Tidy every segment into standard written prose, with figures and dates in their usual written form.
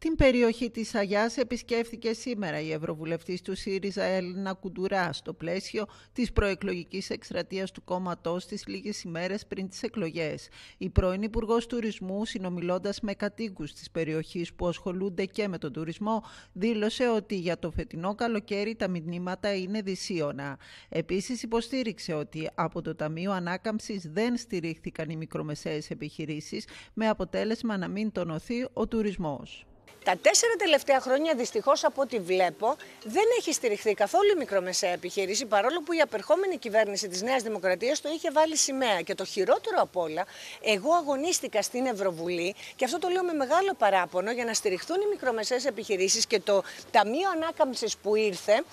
Την περιοχή της Αγιάς επισκέφθηκε σήμερα η Ευρωβουλευτής του ΣΥΡΙΖΑ Έλληνα Κουντουρά στο πλαίσιο της προεκλογικής εκστρατείας του κόμματός της λίγες ημέρες πριν τις εκλογές. Η πρώην Υπουργός Τουρισμού, συνομιλώντας με κατοίκους της περιοχής που ασχολούνται και με τον τουρισμό, δήλωσε ότι για το φετινό καλοκαίρι τα μηνύματα είναι δυσίωνα. Επίσης υποστήριξε ότι από το Ταμείο Ανάκαμψης δεν στηρίχθηκαν οι μικρομεσαίες επιχειρήσεις, με αποτέλεσμα να μην τονωθεί ο τουρισμός. Τα 4 τελευταία χρόνια, δυστυχώς από ό,τι βλέπω, δεν έχει στηριχθεί καθόλου η μικρομεσαία επιχείρηση, παρόλο που η απερχόμενη κυβέρνηση της Νέας Δημοκρατίας το είχε βάλει σημαία. Και το χειρότερο απ' όλα, εγώ αγωνίστηκα στην Ευρωβουλή, και αυτό το λέω με μεγάλο παράπονο, για να στηριχθούν οι μικρομεσαίες επιχειρήσεις, και το Ταμείο Ανάκαμψης που ήρθε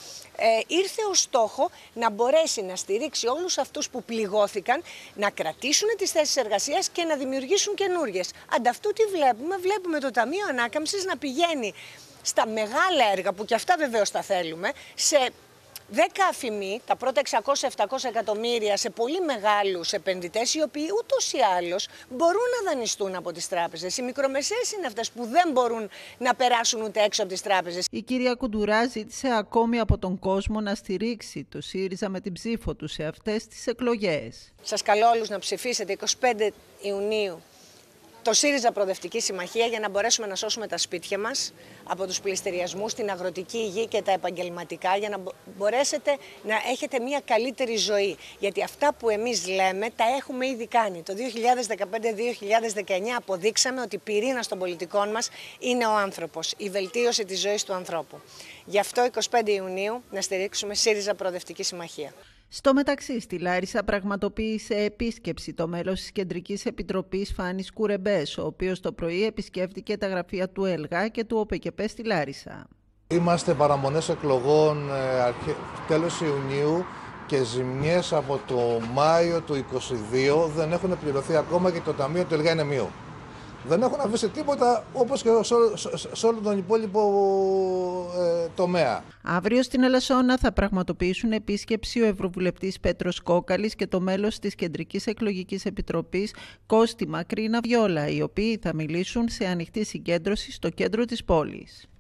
ως στόχο να μπορέσει να στηρίξει όλους αυτούς που πληγώθηκαν, να κρατήσουν τις θέσεις εργασίας και να δημιουργήσουν καινούριες. Ανταυτού τι βλέπουμε? Βλέπουμε το Ταμείο Ανάκαμψης να πηγαίνει στα μεγάλα έργα, που και αυτά βεβαίως τα θέλουμε, σε 10 αφημί, τα πρώτα 600-700 εκατομμύρια, σε πολύ μεγάλους επενδυτές, οι οποίοι ούτως ή άλλως μπορούν να δανειστούν από τις τράπεζες. Οι μικρομεσαίες είναι αυτές που δεν μπορούν να περάσουν ούτε έξω από τις τράπεζες. Η κυρία Κουντουρά ζήτησε ακόμη από τον κόσμο να στηρίξει το ΣΥΡΙΖΑ με την ψήφο του σε αυτές τις εκλογές. Σας καλώ όλους να ψηφίσετε 25 Ιουνίου το ΣΥΡΙΖΑ Προοδευτική Συμμαχία, για να μπορέσουμε να σώσουμε τα σπίτια μας από τους πληστηριασμούς, την αγροτική υγεία και τα επαγγελματικά, για να μπορέσετε να έχετε μια καλύτερη ζωή. Γιατί αυτά που εμείς λέμε τα έχουμε ήδη κάνει. Το 2015-2019 αποδείξαμε ότι πυρήνας των πολιτικών μας είναι ο άνθρωπος, η βελτίωση της ζωής του ανθρώπου. Γι' αυτό 25 Ιουνίου να στηρίξουμε ΣΥΡΙΖΑ Προοδευτική Συμμαχία. Στο μεταξύ, στη Λάρισα πραγματοποίησε επίσκεψη το μέλος της Κεντρικής Επιτροπής Φάνης Κουρεμπές, ο οποίος το πρωί επισκέφτηκε τα γραφεία του ΕΛΓΑ και του ΟΠΕΚΕΠΕ στη Λάρισα. Είμαστε παραμονές εκλογών τέλος Ιουνίου και ζημιές από το Μάιο του 2022 δεν έχουν πληρωθεί ακόμα, και το Ταμείο του ΕΛΓΑ είναι μείω. Δεν έχουν αφήσει τίποτα, όπως και σε όλο τον υπόλοιπο τομέα. Αύριο στην Ελασσόνα θα πραγματοποιήσουν επίσκεψη ο Ευρωβουλευτής Πέτρος Κόκαλης και το μέλος της Κεντρικής Εκλογικής Επιτροπής Κώστη Μακρίνα Βιόλα, οι οποίοι θα μιλήσουν σε ανοιχτή συγκέντρωση στο κέντρο της πόλης.